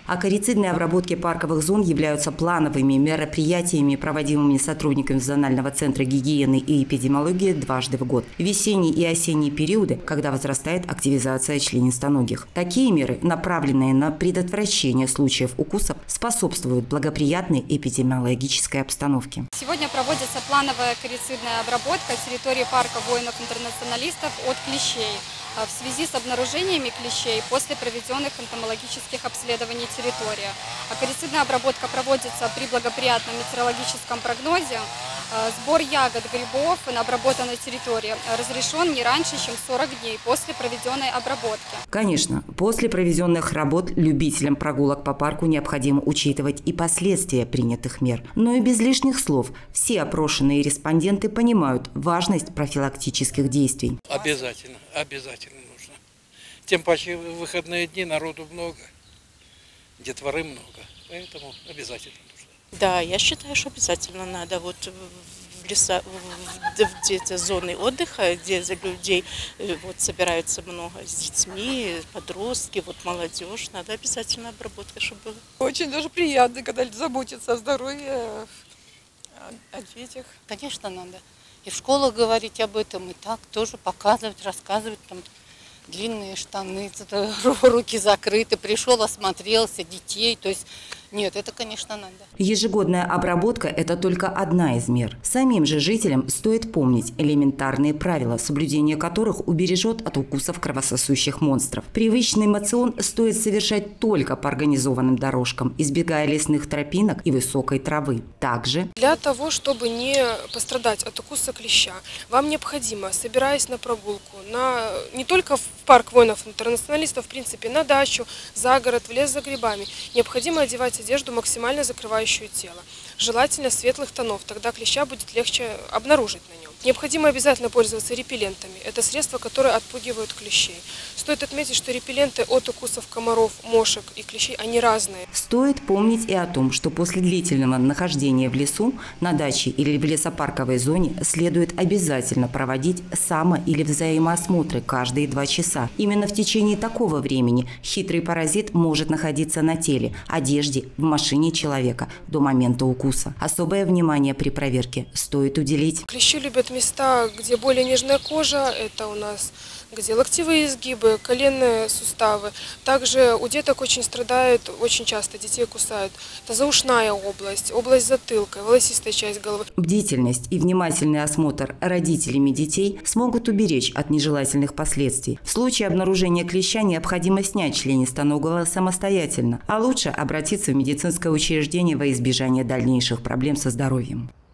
Акарицидные обработки парковых зон являются плановыми мероприятиями, проводимыми сотрудниками Зонального центра гигиены и эпидемиологии дважды в год. В весенние и осенние периоды, когда возрастает активизация членистоногих. Такие меры, направленные на предотвращение случаев укусов, способствуют благоприятной эпидемиологической обстановке. Сегодня проводится плановая акарицидная обработка территории парка воинов-интернационалистов от клещей в связи с обнаружениями клещей после проведенных энтомологических обследований территории. Акарицидная обработка проводится при благоприятном метеорологическом прогнозе. Сбор ягод, грибов на обработанной территории разрешен не раньше, чем 40 дней после проведенной обработки. Конечно, после проведенных работ любителям прогулок по парку необходимо учитывать и последствия принятых мер. Но и без лишних слов все опрошенные респонденты понимают важность профилактических действий. Обязательно нужно. Тем паче в выходные дни народу много, детворы много, поэтому обязательно нужно. Да, я считаю, что обязательно надо. Вот в леса, где-то зоны отдыха, где за людей вот собираются много с детьми, подростки, вот молодежь, надо обязательно обработка, чтобы было. Очень даже приятно, когда заботятся о здоровье, о детях. Конечно, надо. И в школах говорить об этом, и так тоже показывать, рассказывать, там длинные штаны, руки закрыты, пришел, осмотрелся, детей, то есть нет, это, конечно, надо. Ежегодная обработка – это только одна из мер. Самим же жителям стоит помнить элементарные правила, соблюдение которых убережет от укусов кровососущих монстров. Привычный моцион стоит совершать только по организованным дорожкам, избегая лесных тропинок и высокой травы. Также для того, чтобы не пострадать от укуса клеща, вам необходимо, собираясь на прогулку, не только в парк воинов-интернационалистов, в принципе, на дачу, за город, в лес за грибами, необходимо одевать одежду, максимально закрывающую тело. Желательно светлых тонов, тогда клеща будет легче обнаружить на нем. Необходимо обязательно пользоваться репеллентами. Это средства, которые отпугивают клещей. Стоит отметить, что репелленты от укусов комаров, мошек и клещей, они разные. Стоит помнить и о том, что после длительного нахождения в лесу, на даче или в лесопарковой зоне следует обязательно проводить само- или взаимоосмотры каждые 2 часа. Именно в течение такого времени хитрый паразит может находиться на теле, одежде, в машине человека до момента укуса. Особое внимание при проверке стоит уделить. Клещи любят места, где более нежная кожа, это у нас где локтевые изгибы, коленные суставы. Также у деток очень страдают, очень часто детей кусают. Это заушная область, область затылка, волосистая часть головы. Бдительность и внимательный осмотр родителями детей смогут уберечь от нежелательных последствий. В случае обнаружения клеща необходимо снять членистоногого самостоятельно, а лучше обратиться в медицинское учреждение во избежание дальнейших проблем со здоровьем.